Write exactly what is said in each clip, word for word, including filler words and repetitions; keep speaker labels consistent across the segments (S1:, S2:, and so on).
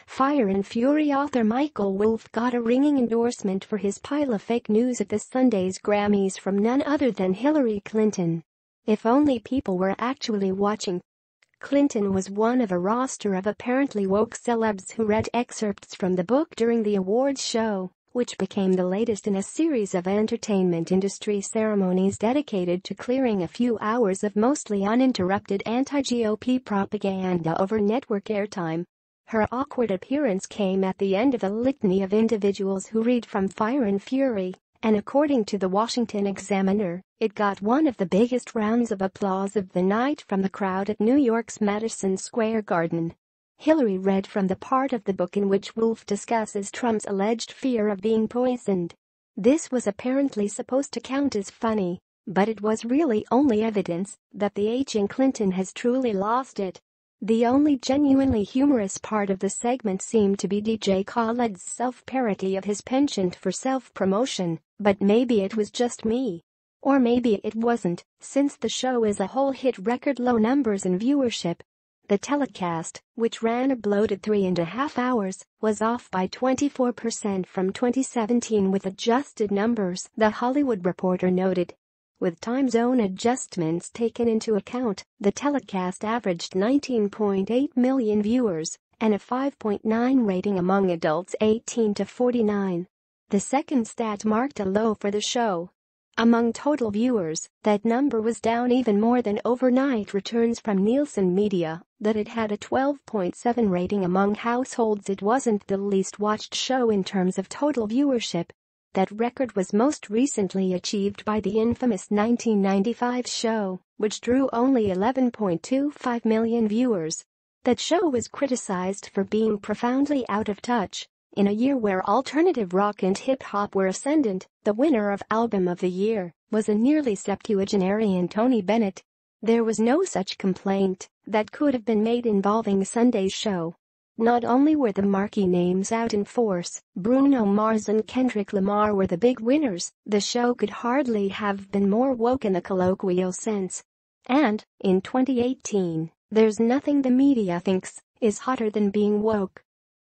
S1: Fire and Fury author Michael Wolff got a ringing endorsement for his pile of fake news at this Sunday's Grammys from none other than Hillary Clinton. If only people were actually watching. Clinton was one of a roster of apparently woke celebs who read excerpts from the book during the awards show, which became the latest in a series of entertainment industry ceremonies dedicated to clearing a few hours of mostly uninterrupted anti-G O P propaganda over network airtime. Her awkward appearance came at the end of the litany of individuals who read from Fire and Fury, and according to the Washington Examiner, it got one of the biggest rounds of applause of the night from the crowd at New York's Madison Square Garden. Hillary read from the part of the book in which Wolff discusses Trump's alleged fear of being poisoned. This was apparently supposed to count as funny, but it was really only evidence that the aging Clinton has truly lost it. The only genuinely humorous part of the segment seemed to be D J Khaled's self-parody of his penchant for self-promotion, but maybe it was just me. Or maybe it wasn't, since the show as a whole hit record low numbers in viewership. The telecast, which ran a bloated three and a half hours, was off by twenty-four percent from twenty seventeen with adjusted numbers, The Hollywood Reporter noted. With time zone adjustments taken into account, the telecast averaged nineteen point eight million viewers and a five point nine rating among adults eighteen to forty-nine. The second stat marked a low for the show. Among total viewers, that number was down even more than overnight returns from Nielsen Media, that it had a twelve point seven rating among households. It wasn't the least watched show in terms of total viewership. That record was most recently achieved by the infamous nineteen ninety-five show, which drew only eleven point two five million viewers. That show was criticized for being profoundly out of touch. In a year where alternative rock and hip-hop were ascendant, the winner of Album of the Year was a nearly septuagenarian Tony Bennett. There was no such complaint that could have been made involving Sunday's show. Not only were the marquee names out in force, Bruno Mars and Kendrick Lamar were the big winners, the show could hardly have been more woke in the colloquial sense. And, in twenty eighteen, there's nothing the media thinks is hotter than being woke.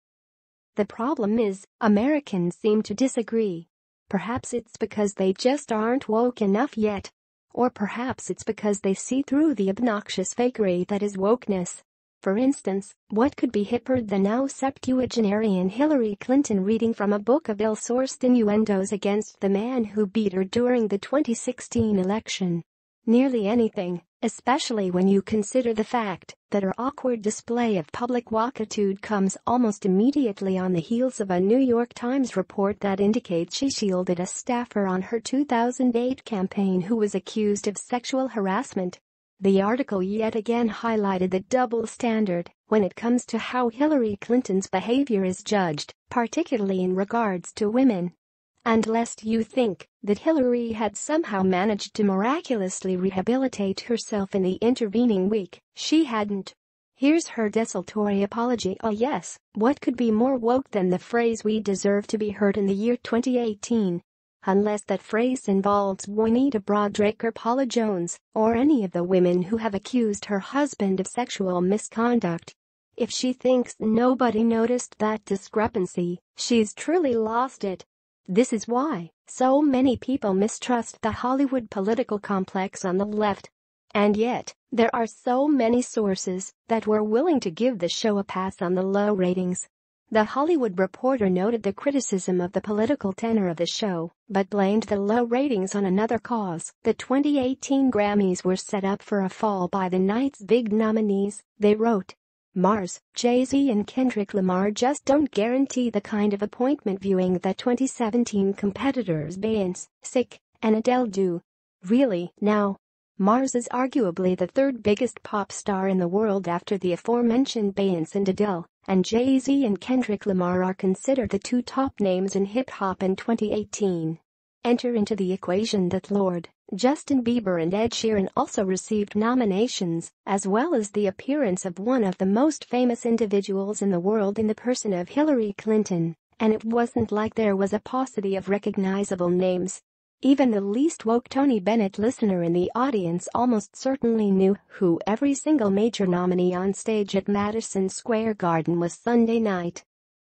S1: The problem is, Americans seem to disagree. Perhaps it's because they just aren't woke enough yet. Or perhaps it's because they see through the obnoxious fakery that is wokeness. For instance, what could be hipper than now septuagenarian Hillary Clinton reading from a book of ill-sourced innuendos against the man who beat her during the twenty sixteen election? Nearly anything, especially when you consider the fact that her awkward display of public walkitude comes almost immediately on the heels of a New York Times report that indicates she shielded a staffer on her two thousand eight campaign who was accused of sexual harassment. The article yet again highlighted the double standard when it comes to how Hillary Clinton's behavior is judged, particularly in regards to women. And lest you think that Hillary had somehow managed to miraculously rehabilitate herself in the intervening week, she hadn't. Here's her desultory apology. Oh yes, what could be more woke than the phrase "we deserve to be heard" in the year twenty eighteen? Unless that phrase involves Juanita Broaddrick or Paula Jones, or any of the women who have accused her husband of sexual misconduct. If she thinks nobody noticed that discrepancy, she's truly lost it. This is why so many people mistrust the Hollywood political complex on the left. And yet, there are so many sources that were willing to give the show a pass on the low ratings. The Hollywood Reporter noted the criticism of the political tenor of the show, but blamed the low ratings on another cause. The twenty eighteen Grammys were set up for a fall by the night's big nominees, they wrote. Mars, Jay-Z and Kendrick Lamar just don't guarantee the kind of appointment viewing that twenty seventeen competitors Beyoncé, Sick, and Adele do. Really, now? Mars is arguably the third biggest pop star in the world after the aforementioned Beyoncé and Adele, and Jay-Z and Kendrick Lamar are considered the two top names in hip-hop in twenty eighteen. Enter into the equation that Lord Justin Bieber and Ed Sheeran also received nominations, as well as the appearance of one of the most famous individuals in the world in the person of Hillary Clinton, and it wasn't like there was a paucity of recognizable names. Even the least woke Tony Bennett listener in the audience almost certainly knew who every single major nominee on stage at Madison Square Garden was Sunday night.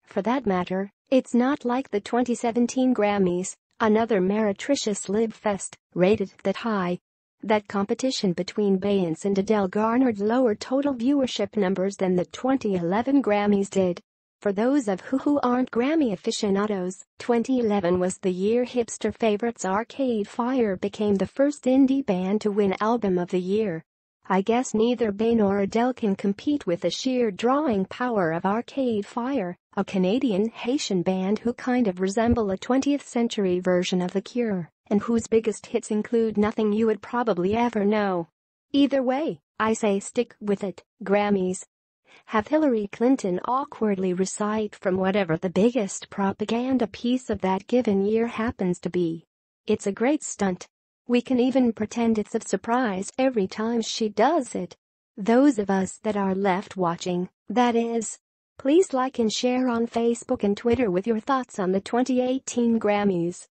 S1: For that matter, it's not like the twenty seventeen Grammys, another meretricious libfest, rated that high. That competition between Beyonce and Adele garnered lower total viewership numbers than the twenty eleven Grammys did. For those of you who aren't Grammy aficionados, twenty eleven was the year hipster favorites Arcade Fire became the first indie band to win Album of the Year. I guess neither Bey nor Adele can compete with the sheer drawing power of Arcade Fire, a Canadian-Haitian band who kind of resemble a twentieth century version of The Cure, and whose biggest hits include Nothing You Would Probably Ever Know. Either way, I say stick with it. Grammys. Have Hillary Clinton awkwardly recite from whatever the biggest propaganda piece of that given year happens to be. It's a great stunt. We can even pretend it's a surprise every time she does it. Those of us that are left watching, that is. Please like and share on Facebook and Twitter with your thoughts on the twenty eighteen Grammys.